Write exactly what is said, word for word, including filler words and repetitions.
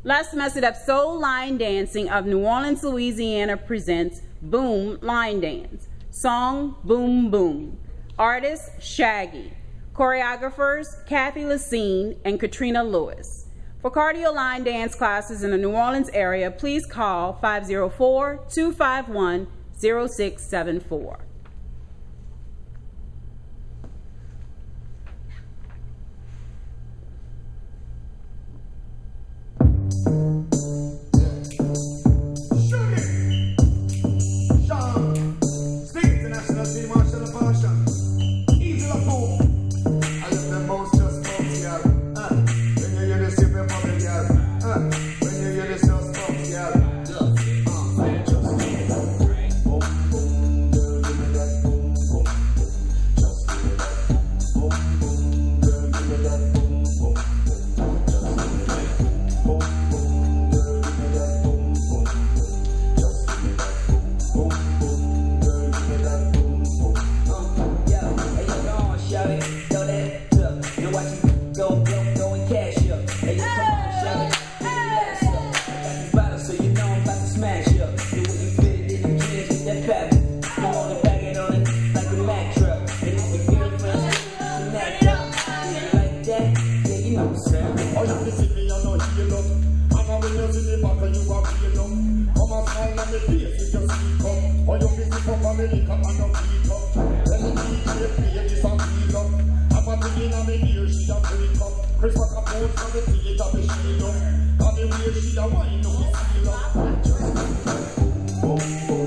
Let's Mess It Up Soul Line Dancing of New Orleans, Louisiana presents Boom Line Dance. Song, Boom Boom. Artist, Shaggy. Choreographers, Kathy Lacine and Katrina Lewis. For cardio line dance classes in the New Orleans area, please call five oh four, two five one, oh six seven four. Boom, boom.